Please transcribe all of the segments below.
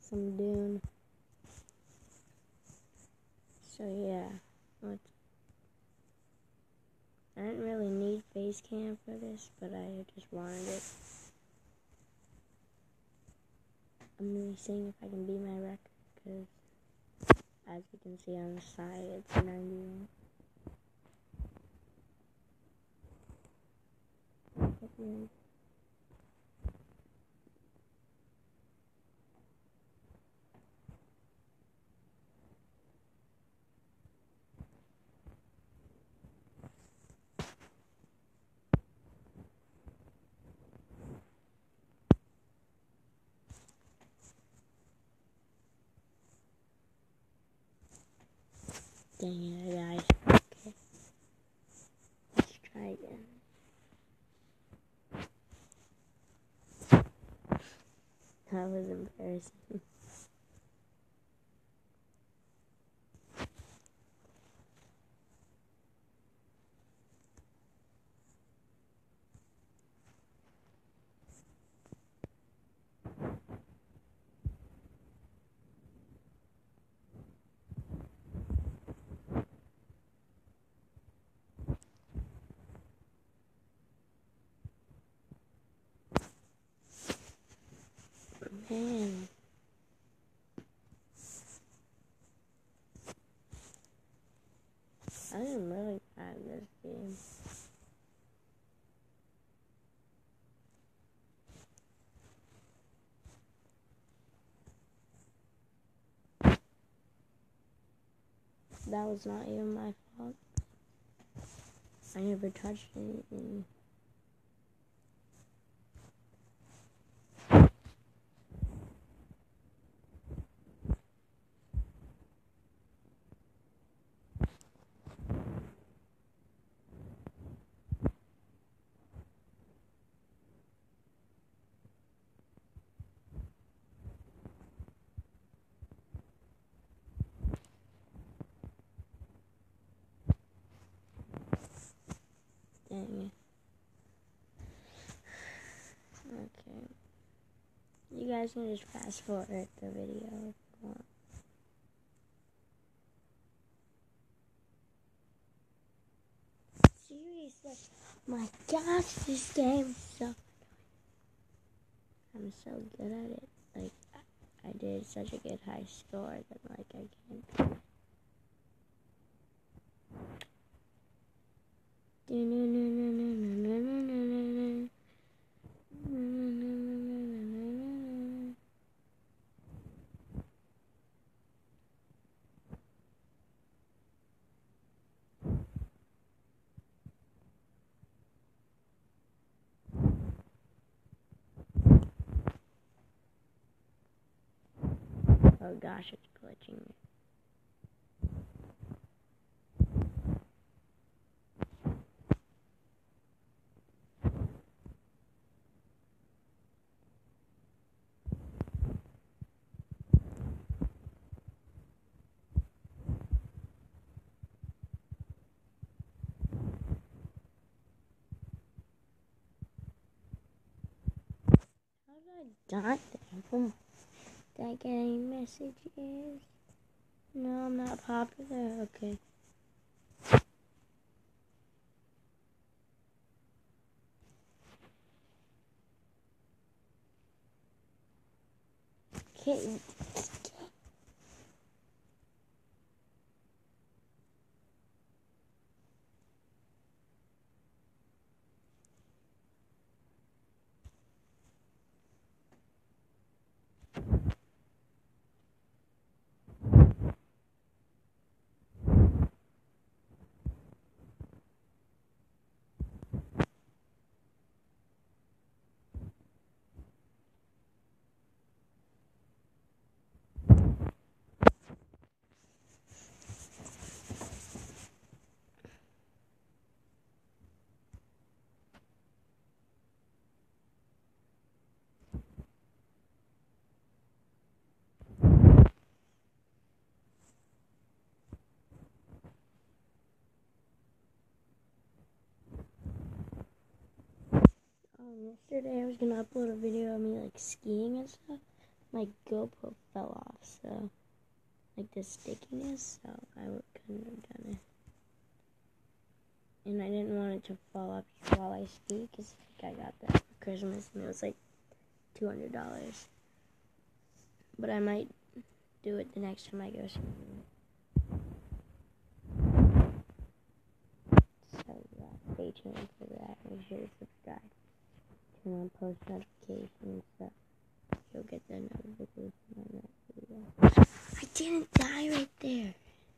some Dune. So yeah, I didn't really need face cam for this, but I just wanted it. I'm really seeing if I can beat my record, because as you can see on the side, it's 91. Dang it, guys. Okay. Let's try again. That was embarrassing. Man. I am really bad at this game. That was not even my fault. I never touched anything. Dang it. Okay. You guys can just fast forward the video if you want. Seriously. My gosh, this game is so annoying. I'm so good at it. Like, I did such a good high score that, like, I can't. Oh gosh, it's glitching. How did I die there? Did I get any messages? No, I'm not popular. Okay. Okay. Yesterday I was gonna upload a video of me like skiing and stuff. My GoPro fell off, so like the stickiness, so I couldn't have done it. And I didn't want it to fall off while I speak, because I got that for Christmas, and it was like $200. But I might do it the next time I go swimming. So stay tuned for that. Make sure to subscribe. Turn on post notifications so you'll get the notification on that video. I didn't die right there.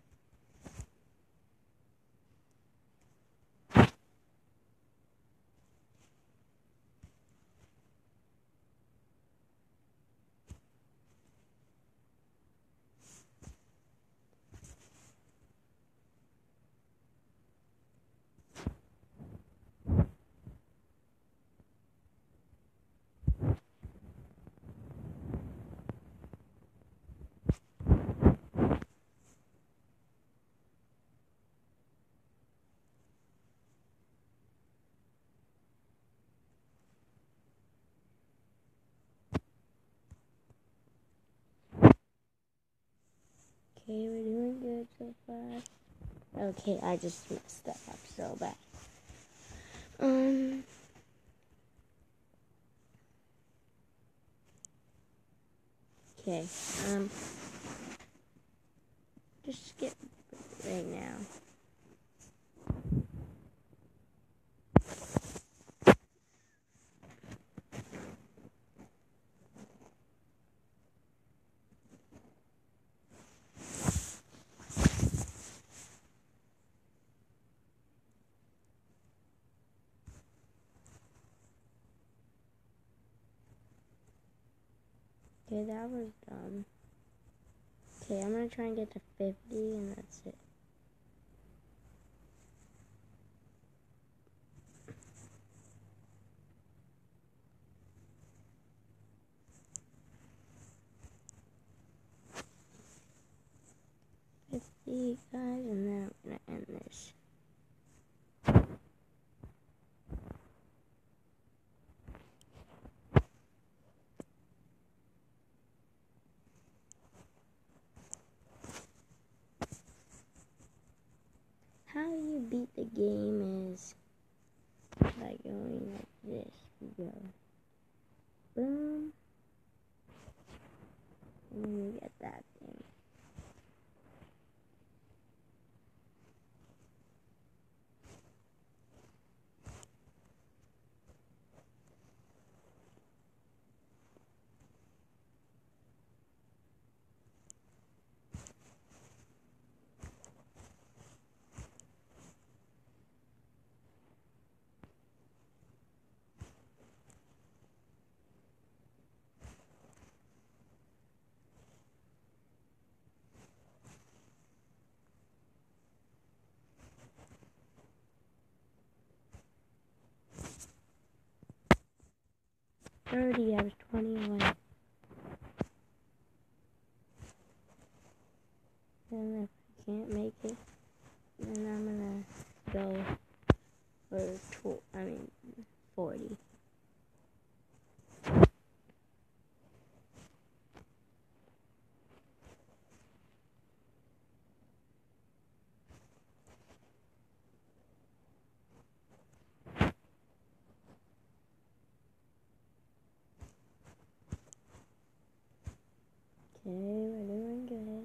Okay, we're doing good so far. Okay, I just messed that up so bad. Okay, just skip right now. Okay, that was dumb. Okay, I'm gonna try and get to 50, and that's it. See guys, and then I'm gonna end this. How you beat the game is by going like this. You go boom, and then you get that thing. I was 21. And if I can't make it, then I'm gonna go for 40. Okay, we're doing good.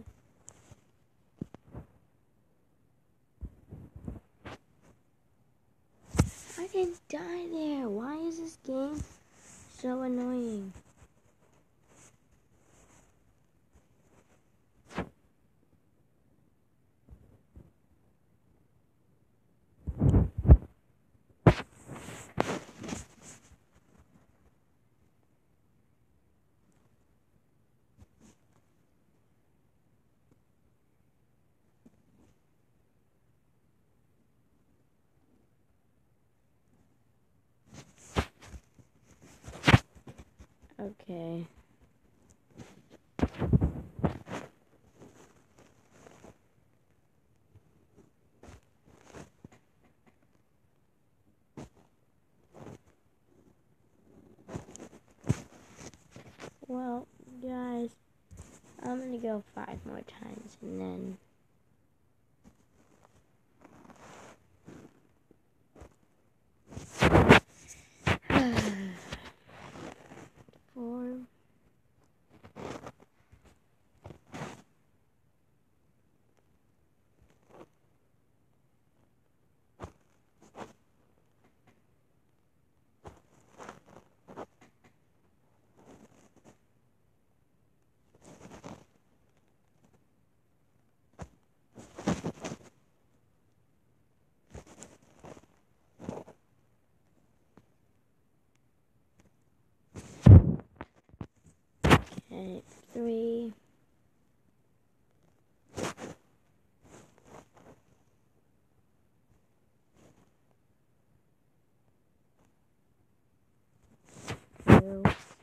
I didn't die there. Why is this game so annoying? Okay. Well, guys, I'm gonna go 5 more times and then four. Okay, 3. Two.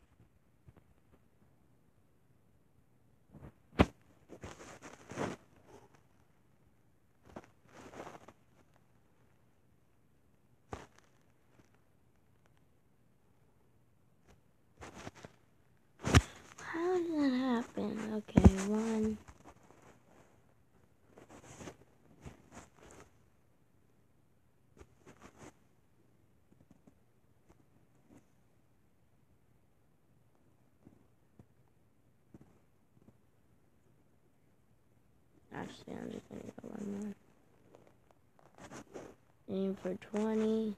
How did that happen? Okay, 1. Actually, I'm just gonna go 1 more. Aim for 20.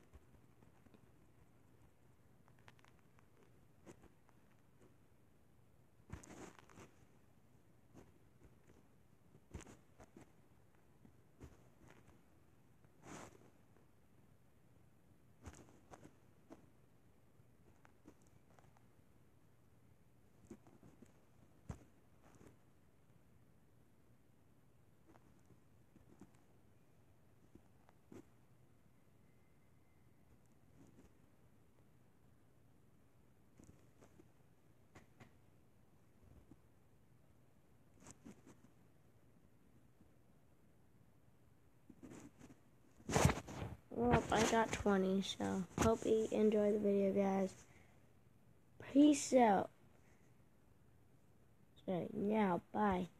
Well, I got 20, so hope you enjoy the video, guys. Peace out. So, now, bye.